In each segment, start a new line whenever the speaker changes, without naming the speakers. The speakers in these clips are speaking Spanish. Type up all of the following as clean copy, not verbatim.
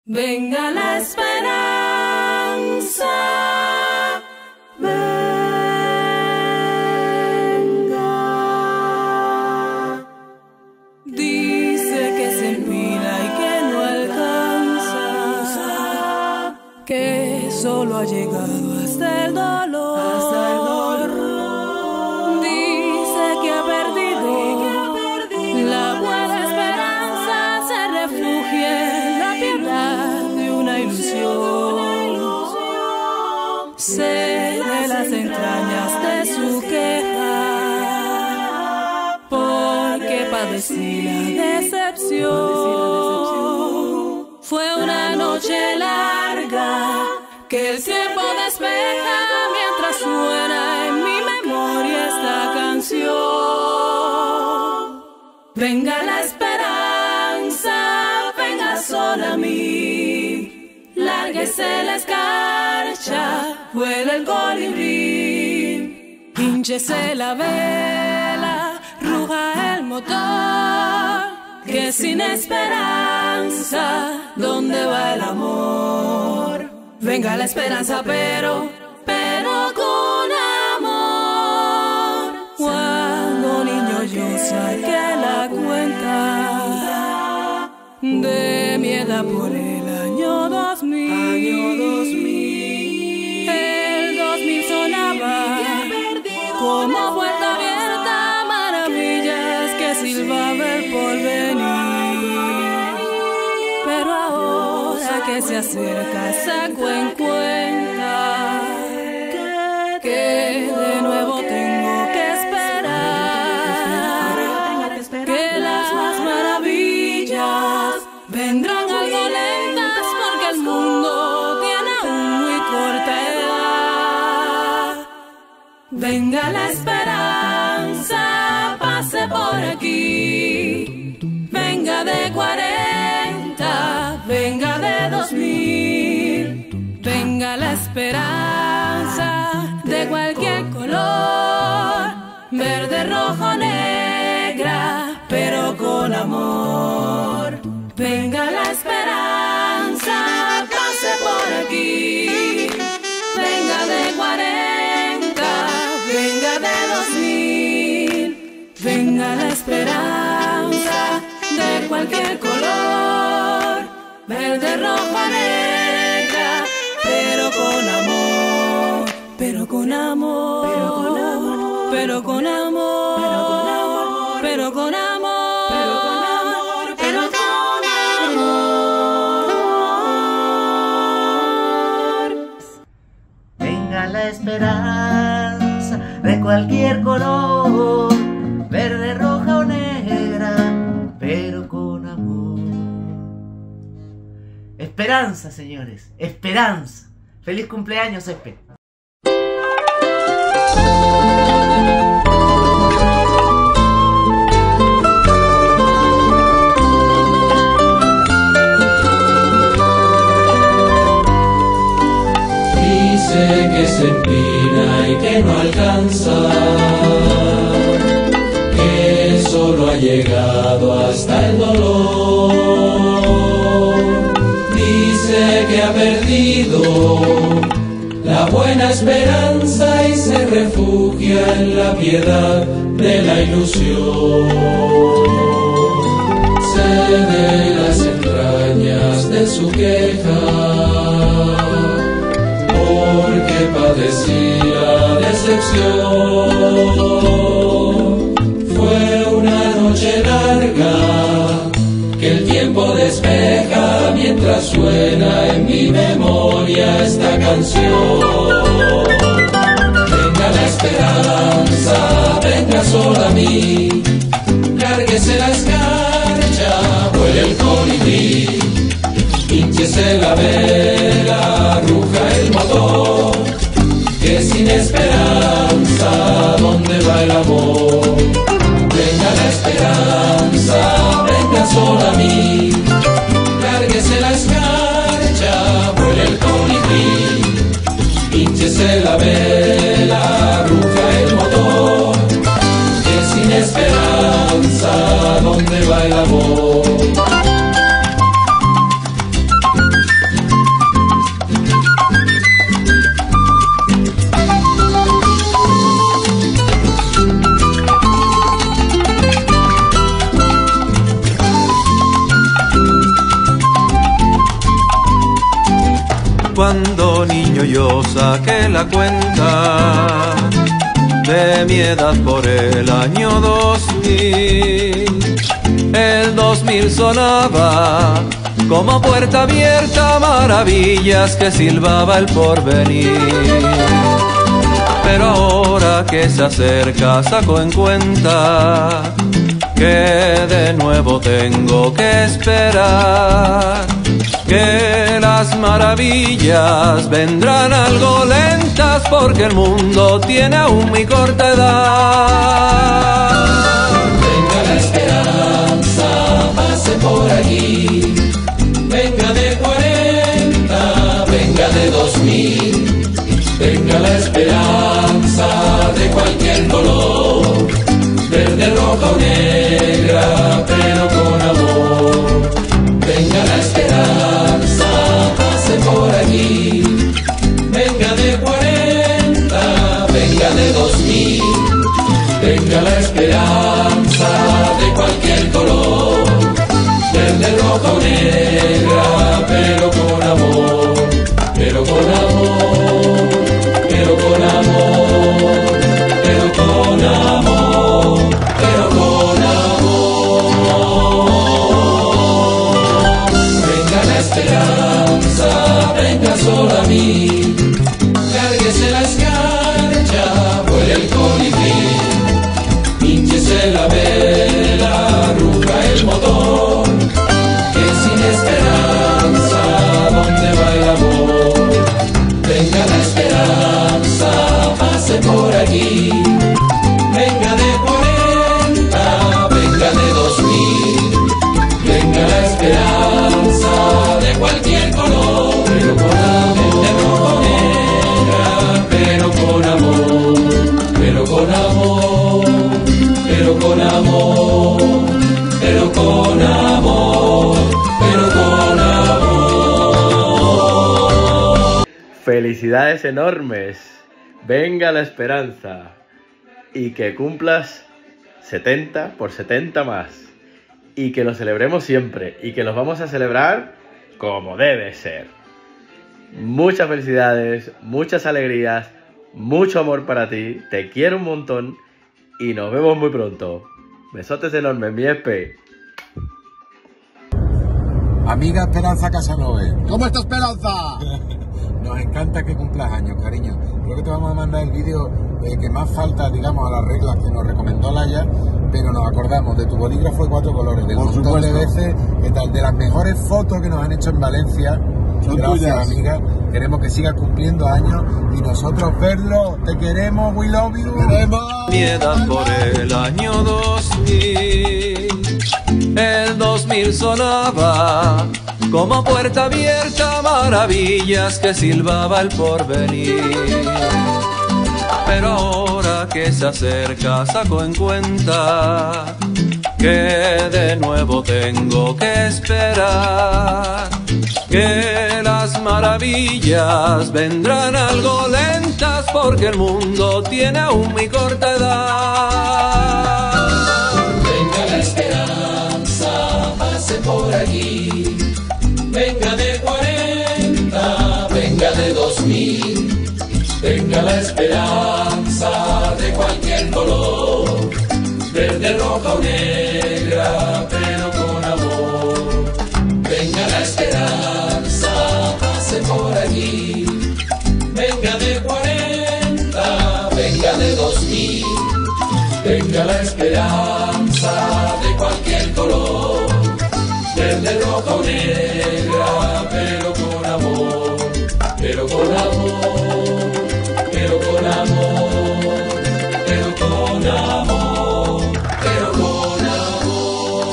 Venga la esperanza, venga. Dice que se empina y que no alcanza, que solo ha llegado hasta el dolor. Dice que ha perdido la buena esperanza, se refugia en la piedad de una ilusión. Sé de las entrañas de su queja, porque padecí la decepción. Fue una noche larga que el tiempo despeja mientras suena en mi memoria esta canción. Venga la esperanza, venga sola a mí, lárguese la escarcha, vuela el colibrí, hínchese la vela, ruja el motor, que sin esperanza, ¿dónde va el amor? Venga la esperanza, pero con amor. Cuando niño yo saqué la cuenta de mi edad por el año 2000. El 2000 sonaba como puerta abierta, maravillas que silbaba el porvenir. Pero ahora que se acerca saco en cuenta que de nuevo tengo que esperar, que las maravillas vendrán algo lentas porque el mundo tiene aún muy corta edad. Venga la esperanza, pase por aquí, venga de 40, venga de 2000, venga la esperanza de cualquier color, verde, rojo, negra, pero con amor. Venga la esperanza, pase por aquí, venga de 40, venga de 2000, venga la esperanza de cualquier color, verde, rojo, negra, pero con amor, pero con amor, pero con amor, pero con amor, pero con amor, pero con amor.
Venga la esperanza de cualquier color, verde, roja o negra, pero con amor. Esperanza, señores, esperanza. Feliz cumpleaños, Espe.
Dice que se empina y que no alcanza, que solo ha llegado hasta el dolor. Dice que ha perdido la buena esperanza y se refugia en la piedad de la ilusión. Sé de las entrañas de su queja, porque padecí la decepción. Fue una noche larga que el tiempo despeja mientras suena en mi memoria esta canción. Venga la esperanza, venga sola a mí, lárguese la escarcha, vuele el colibrí, hínchese la vela, ruja el motor, que sin esperanza, ¿dónde va el amor? Venga la esperanza, venga sola a mí, lárguese la escarcha, vuele el colibrí, hínchese la vela, ruja el motor, que sin esperanza, ¿dónde va el amor?
cuando niño yo saqué la cuenta de mi edad por el año 2000. El 2000 sonaba como puerta abierta, maravillas que silbaba el porvenir. Pero ahora que se acerca saco en cuenta que de nuevo tengo que esperar, que las maravillas vendrán algo lentas porque el mundo tiene aún muy corta edad.
Venga la esperanza, pase por aquí, venga de 40, venga de 2000, venga la esperanza de cualquier color, verde, roja o negra, pero con amor. Venga la esperanza, pase por aquí, venga de 40, venga de 2000, venga la esperanza de cualquier color, verde, roja o negra, pero con amor, pero con amor, pero con amor, pero con amor, pero con amor. Venga la esperanza, venga solo a mí, cárguese la escarcha, vuele el colibrí, hínchese la vela, ruja el motor, que sin esperanza, ¿dónde va el amor? Venga la esperanza, pase por aquí, venga de 40, venga de 2000, venga la esperanza de cualquier color, pero con amor, de rojo negra, pero con amor, pero con amor, pero con amor, pero con amor, pero con amor.
Felicidades enormes, venga la esperanza y que cumplas 70 por 70 más y que lo celebremos siempre y que los vamos a celebrar como debe ser. Muchas felicidades, muchas alegrías, mucho amor para ti, te quiero un montón y nos vemos muy pronto. Besotes enormes, mi Espe.
Amiga Esperanza Casanove. ¿Cómo está Esperanza? Nos encanta que cumplas años, cariño. Creo que te vamos a mandar el vídeo que más falta, digamos, a las reglas que nos recomendó Laia, pero nos acordamos de tu bolígrafo de 4 colores, del montón de veces, de las mejores fotos que nos han hecho en Valencia. Son gracias, tuyas, amiga. Queremos que sigas cumpliendo años y nosotros verlo. Te queremos, we love you.
Mi edad por el año 2000. El 2000 sonaba como puerta abierta, maravillas que silbaba el porvenir. Pero ahora que se acerca saco en cuenta que de nuevo tengo que esperar, que las maravillas vendrán algo lentas porque el mundo tiene aún muy corta edad.
Venga la esperanza, pase por aquí, venga de 40, venga de 2000, venga la esperanza de cualquier color, verde, roja o negra, pero con amor. Venga la esperanza, pase por aquí, venga de 40, venga de 2000, venga la esperanza de cualquier color, verde, roja o negra, pero con amor, pero con amor, pero con amor, pero con amor, pero con amor.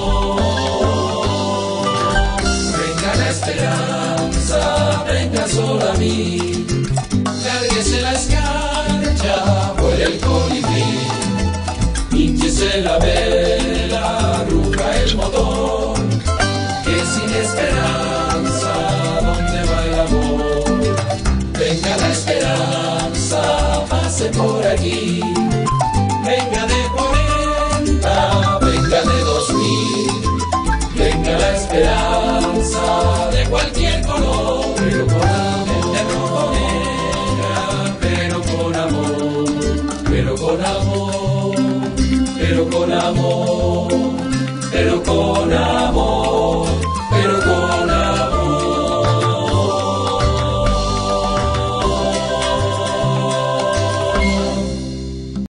Venga la esperanza, venga solo a mí, cárguese la escarcha, vuele el colibrí, hínchese la vela, ruja el motor, que sin esperanza, ¿dónde va el amor? Venga la esperanza, pase por aquí,